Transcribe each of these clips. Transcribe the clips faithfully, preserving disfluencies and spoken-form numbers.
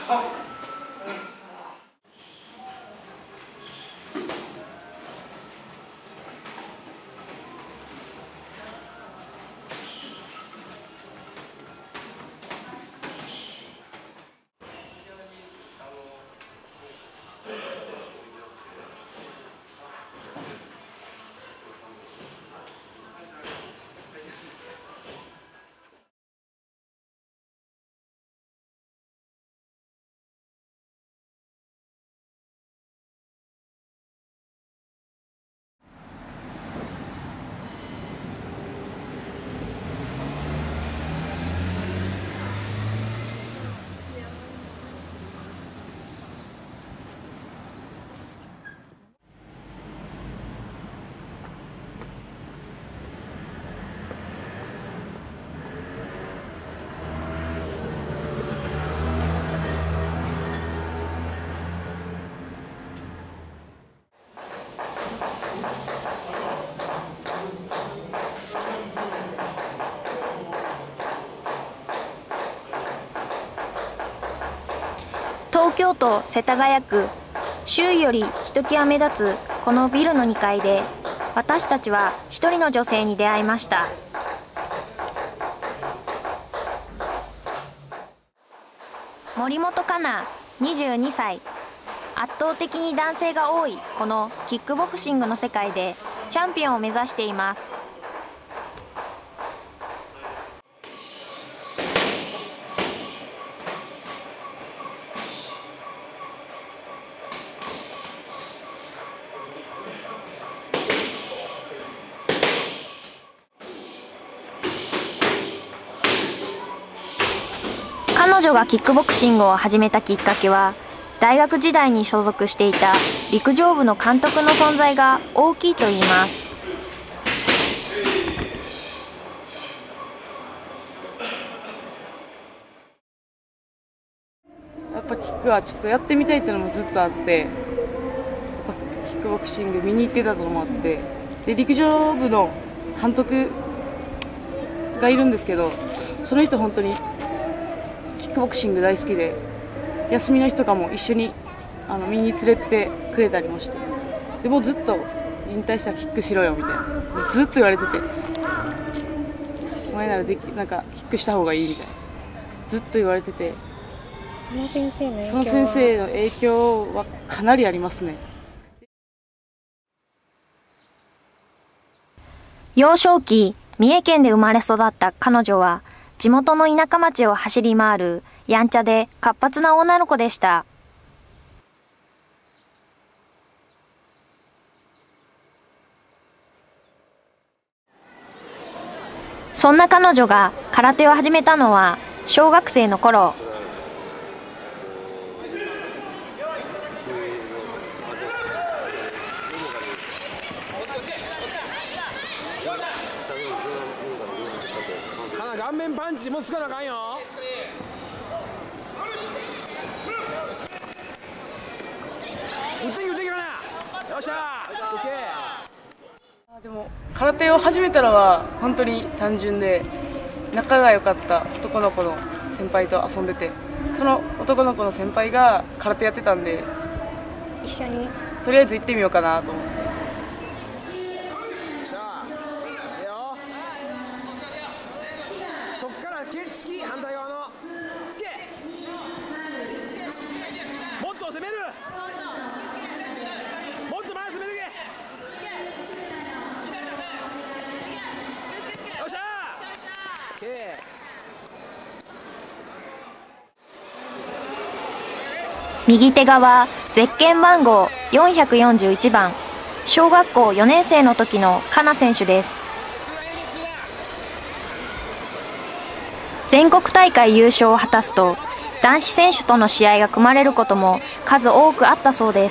東京都世田谷区、周囲よりひときわ目立つこのビルのにかいで、私たちは一人の女性に出会いました。森本香奈、にじゅうにさい。圧倒的に男性が多いこのキックボクシングの世界でチャンピオンを目指しています。彼女がキックボクシングを始めたきっかけは、大学時代に所属していた陸上部の監督の存在が大きいといいます。 やっぱキックはちょっとやってみたいっていうのもずっとあって、キックボクシング見に行ってたのもあって、で陸上部の監督がいるんですけど、その人本当にキックボクシング大好きで、休みの日とかも一緒にあの見に連れてってくれたりもして、でもうずっと引退したらキックしろよみたいなずっと言われてて、お前ならできなんかキックした方がいいみたいなずっと言われてて、 その先生の影響はその先生の影響はかなりありますね。 幼少期、三重県で生まれ育った彼女は、地元の田舎町を走り回るやんちゃで活発な女の子でした。そんな彼女が空手を始めたのは小学生の頃。 顔面パンチもつかなあかんよ。打ってき打ってきな。よっしゃー。オッケー。でも空手を始めたのは本当に単純で、仲が良かった男の子の先輩と遊んでて、その男の子の先輩が空手やってたんで、 一緒にとりあえず行ってみようかなと思って。 反対側のつけ、もっと攻める、もっと前攻めてけ、よっしゃー。 右手側、ゼッケン番号よんひゃくよんじゅういちばん、小学校よねん生の時の香奈選手です。全国大会優勝を果たすと、男子選手との試合が組まれることも数多くあったそうです。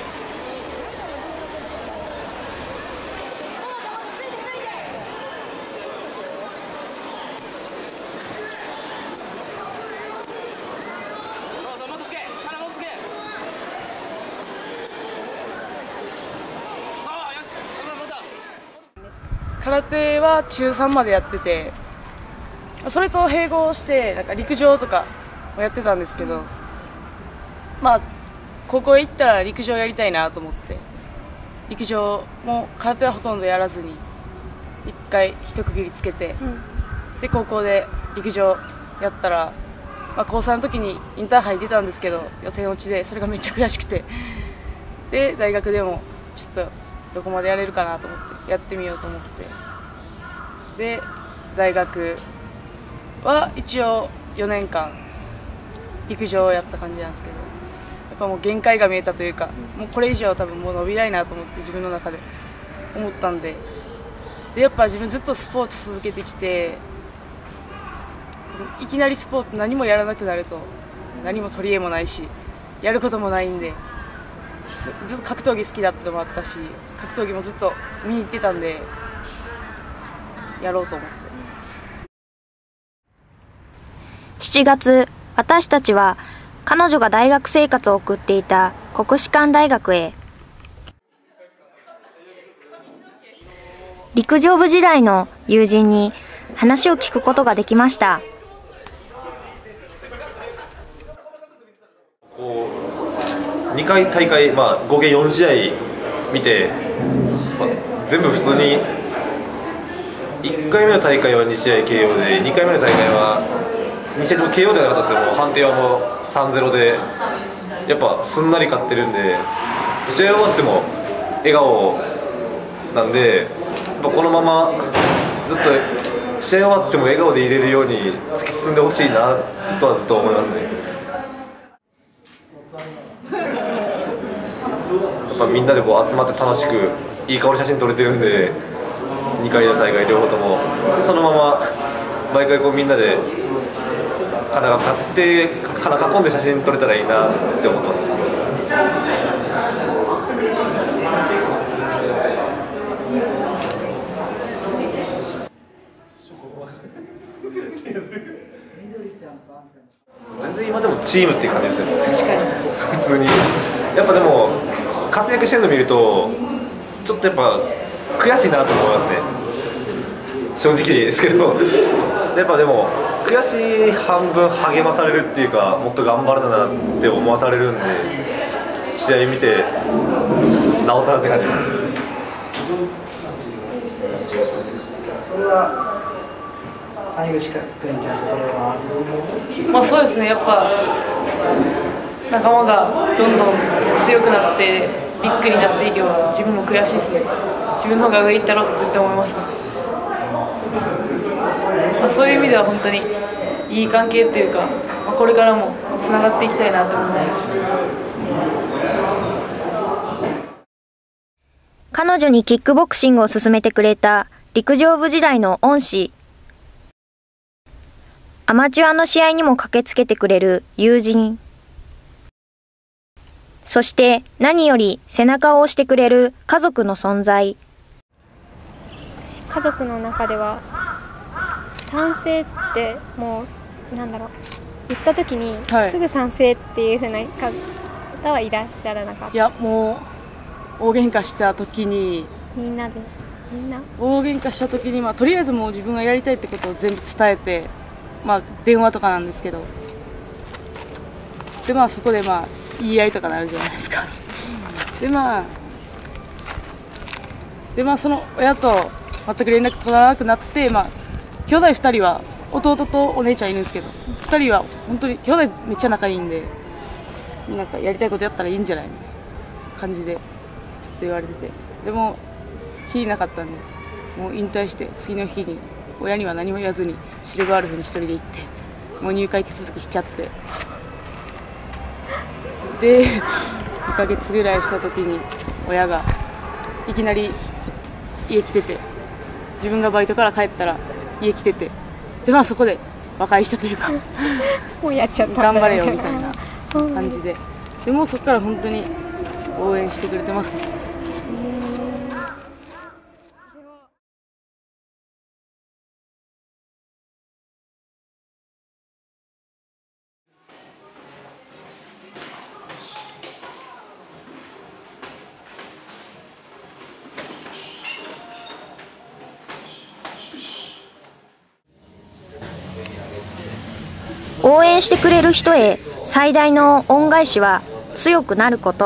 空手はちゅうさんまでやってて、それと併合してなんか陸上とかをやってたんですけど、 まあ高校へ行ったら陸上やりたいなと思って、陸上も空手はほとんどやらずに一回一区切りつけて、 うん、 で高校で陸上やったら、まあ、高さんの時にインターハイ出たんですけど予選落ちで、それがめっちゃ悔しくて、で大学でもちょっとどこまでやれるかなと思ってやってみようと思って、で大学は一応よねんかん陸上をやった感じなんですけど、やっぱもう限界が見えたというか、もうこれ以上多分もう伸びないなと思って自分の中で思ったんで、でやっぱ自分ずっとスポーツ続けてきて、いきなりスポーツ何もやらなくなると何も取り柄もないしやることもないんで、ずっと格闘技好きだったのもあったし、格闘技もずっと見に行ってたんでやろうと思って。 しちがつ、私たちは彼女が大学生活を送っていた国士舘大学へ。陸上部時代の友人に話を聞くことができました。 こうにかい大会、まあ、合計よん試合見て、まあ、全部普通にいっかいめの大会はに試合 ケーオー で、にかいめの大会はに試合とも ケーオー ではなかったですけども、判定はもう さんたいゼロ でやっぱすんなり勝ってるんで、試合終わっても笑顔なんで、やっぱこのままずっと試合終わっても笑顔でいれるように突き進んでほしいなとはずっと思いますね。やっぱみんなでこう集まって楽しくいい顔で写真撮れてるんで、にかいの大会両方ともそのまま毎回こうみんなで花が買って花囲んで写真撮れたらいいなって思ってます。全然今でもチームっていう感じですよね。 確かに普通にやっぱでも活躍してるの見るとちょっとやっぱ悔しいなと思いますね、正直ですけど。やっぱでも悔しい半分励まされるっていうか、もっと頑張るなって思わされるんで、試合見てなおさらって感じです。 それは谷口君に対してそれはまあそうですね、やっぱ仲間がどんどん強くなってビッグになっていけば自分も悔しいですね。自分の方が上行ったろうと絶対思いますね。まあ、そういう意味では本当にいい関係っていうか、まあ、これからもつながっていきたいなと思います。 彼女にキックボクシングを勧めてくれた陸上部時代の恩師、アマチュアの試合にも駆けつけてくれる友人、そして何より背中を押してくれる家族の存在。 家族の中では賛成ってもうなんだろう、言った時にすぐ賛成っていう風な方はいらっしゃらなかった。 いやもう大喧嘩した時にみんなでみんな大喧嘩した時に、まあ、とりあえずもう自分がやりたいってことを全部伝えて、まあ、電話とかなんですけど、でまあそこでまあ言い合いとかなるじゃないですか。でまあでまあその親と全く連絡取らなくなって、まあ兄弟ふたりは弟とお姉ちゃんいるんですけど、ふたりは本当に兄弟めっちゃ仲いいんで、なんかやりたいことやったらいいんじゃないみたいな感じでちょっと言われてて、でも気なかったんで、もう引退して次の日に親には何も言わずにシルバールフに一人で行って、もう入会手続きしちゃって、でにかげつぐらいした時に親がいきなり家来てて、自分がバイトから帰ったら家来てて、でまあそこで和解したというかもうやっちゃった頑張れよみたいな感じで、でもそこから本当に応援してくれてますね。 応援してくれる人へ最大の恩返しは強くなること。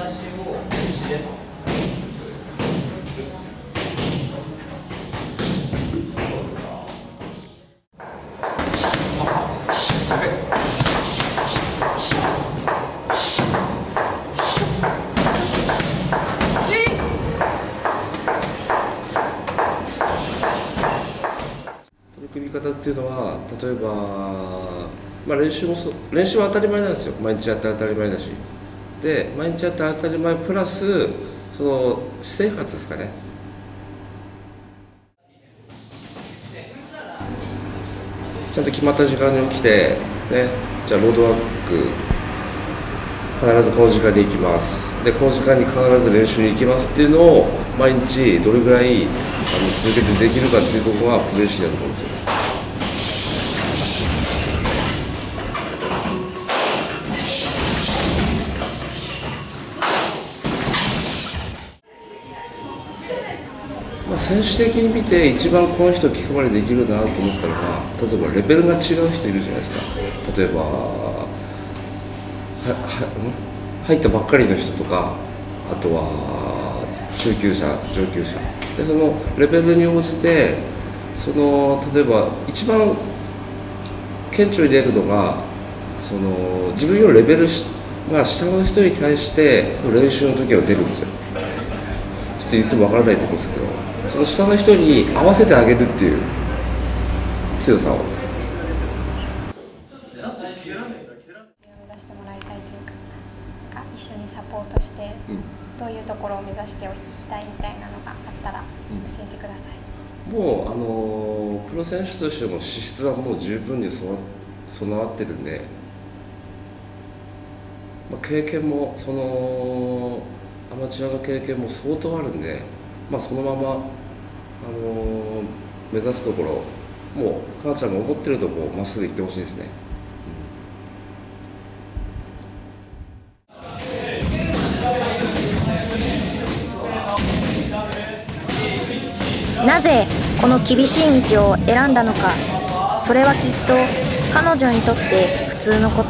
取り組み方っていうのは、例えば、まあ、練習もそ練習は当たり前なんですよ。毎日やって当たり前だし、で毎日やって当たり前プラスその私生活ですかね。ちゃんと決まった時間に起きて、ね、じゃあロードワーク必ずこの時間に行きます、でこの時間に必ず練習に行きますっていうのを毎日どれぐらいあの続けてできるかっていうところがプロ意識だと思うんですよ。まあ、選手的に見て一番この人気配りできるなと思ったのが、例えばレベルが違う人いるじゃないですか。例えばはは入ったばっかりの人とか、あとは中級者上級者で、そのレベルに応じてその例えば一番顕著に出るのが、その自分よりレベルが下の人に対して練習の時は出るんですよ。ちょっと言ってもわからないと思うんですけど、その下の人に合わせてあげるっていう強さを。 一緒にサポートして、うん、どういうところを目指していきたいみたいなのがあったら教えてください。 うん、もうあのプロ選手としての資質はもう十分に備わってるんで、まあ、経験もそのアマチュアの経験も相当あるんで、まあ、そのまま、あの目指すところ、もうかなちゃんが思ってるところをまっすぐ行ってほしいですね。 なぜこの厳しい道を選んだのか。それはきっと彼女にとって普通のこと。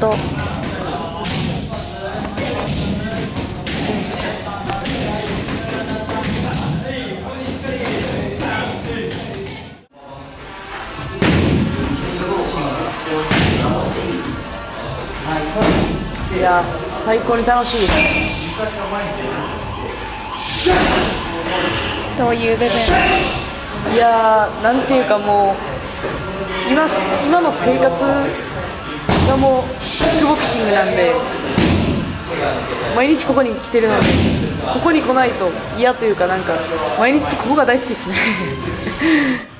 いや、最高に楽しいです。 どういう部分？ いやー、なんていうかもう今、今の生活がもうキックボクシングなんで、毎日ここに来てるので、ここに来ないと嫌というか、なんか毎日ここが大好きですね。